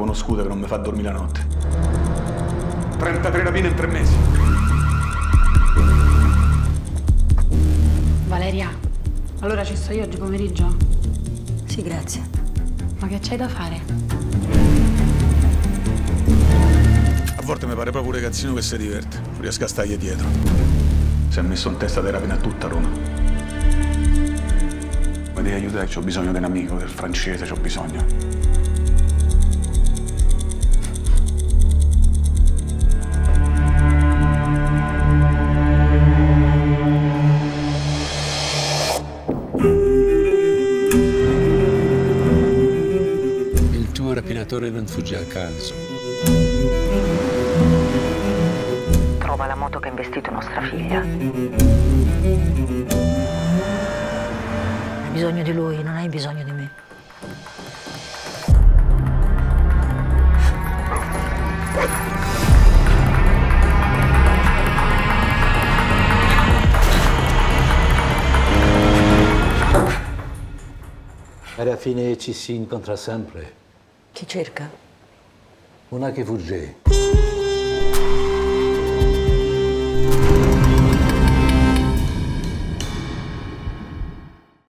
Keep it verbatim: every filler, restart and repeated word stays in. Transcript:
uno scudo che non mi fa dormire la notte. trentatré rapine in tre mesi. Valeria, allora ci sto io oggi pomeriggio? Sì, grazie. Ma che c'hai da fare? A volte mi pare proprio un ragazzino che si diverte. Non riesco a stargli dietro. Si è messo in testa di rapina a tutta Roma. Mi devi aiutare, ho bisogno di un amico, del francese, ho bisogno. Il tuo rapinatore non fugge a caso. Trova la moto che ha investito nostra figlia. Hai bisogno di lui, non hai bisogno di me. Alla fine ci si incontra sempre. Chi cerca? Una che fugge.